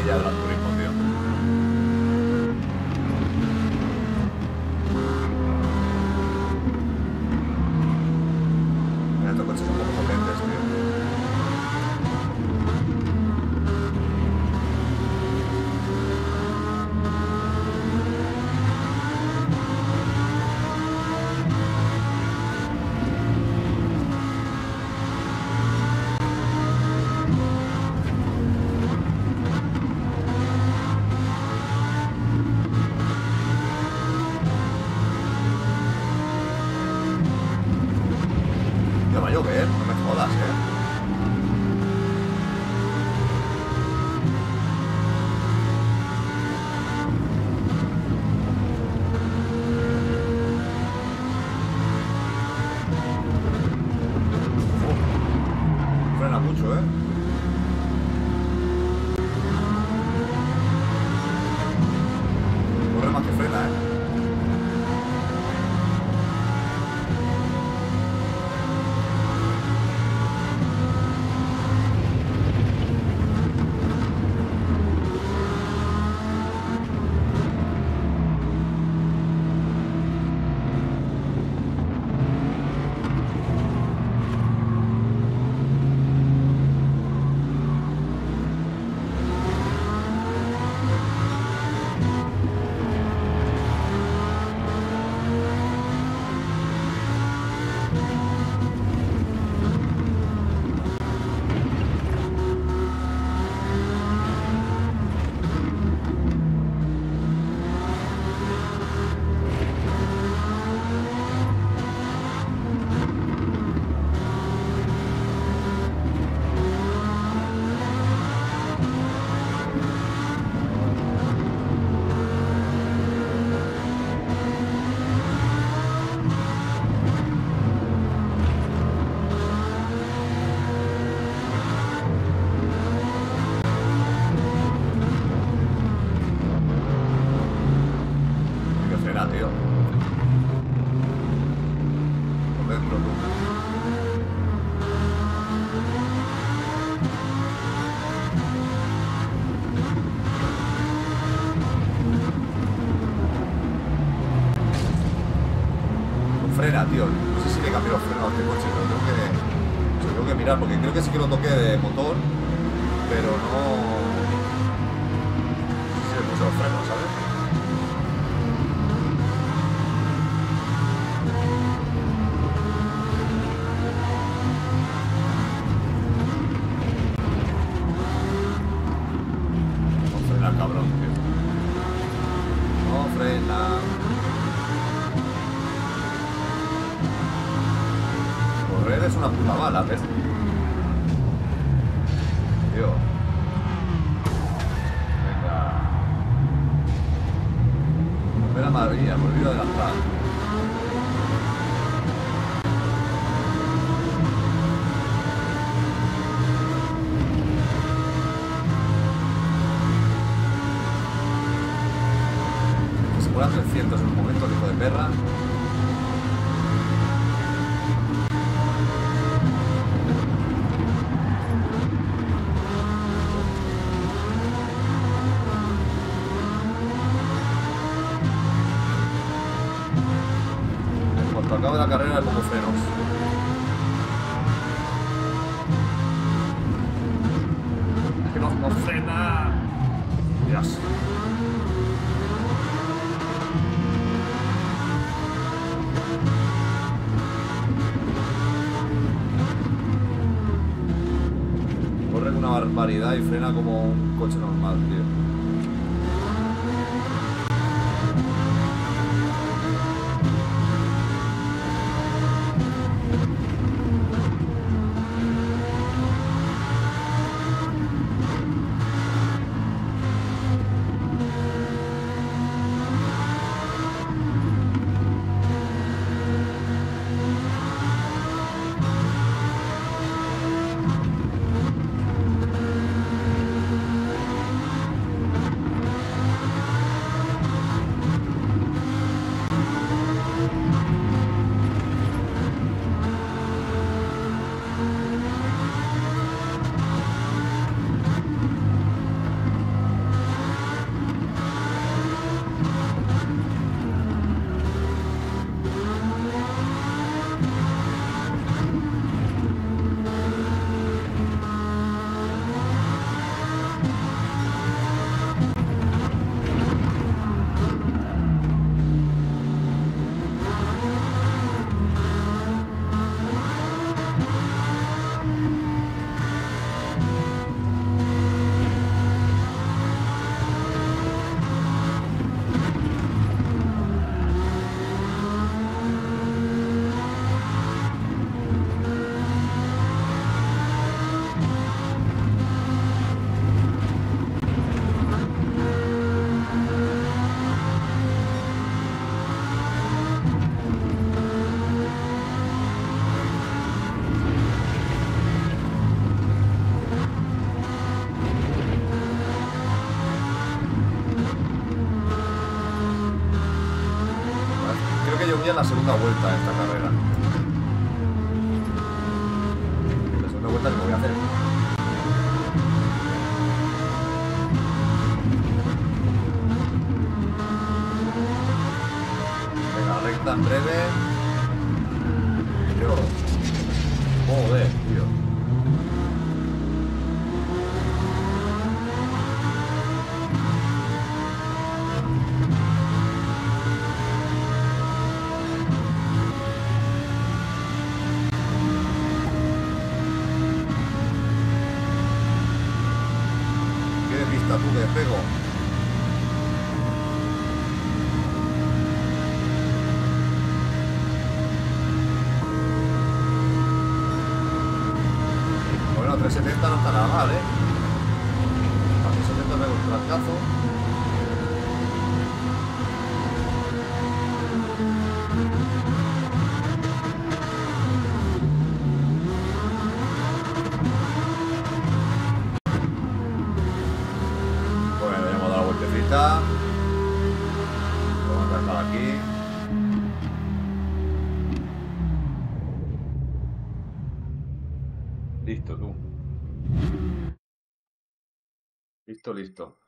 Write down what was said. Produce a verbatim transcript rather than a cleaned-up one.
maravilla de Gran Turismo, tío. Mira, estos coches son un poco potentes, tío. Tío, va a llover, no me jodas, eh. Uf, frena mucho, eh. Corre más que frena, eh. Hay que frenar, tío. Por dentro, tú. No frena, tío. No sé si le cambié los frenos a este coche, pero tengo que, se lo tengo que mirar porque creo que sí que lo toqué de motor, pero no. No sé si le puse los frenos, ¿sabes? No frena el cabrón, tío. No frena. Correr es una puta bala, ¿ves? Tío. Venga. Volver a maravilla, me olvido de adelantar. Que se fuera a trescientos en un momento, el hijo de perra. Cuando acabe la carrera le pongo frenos. Es que no, no frena. Dios. Corre con una barbaridad y frena como un coche normal, tío. segunda vuelta a esta carrera. La segunda vuelta que me voy a hacer. Venga, recta en breve. Dios. Joder, tío. Tú que despego. Bueno, trescientos setenta no está nada mal, ¿eh? A trescientos setenta me gusta el trancazo. Vamos a dejar aquí. Listo, tú. Listo, listo.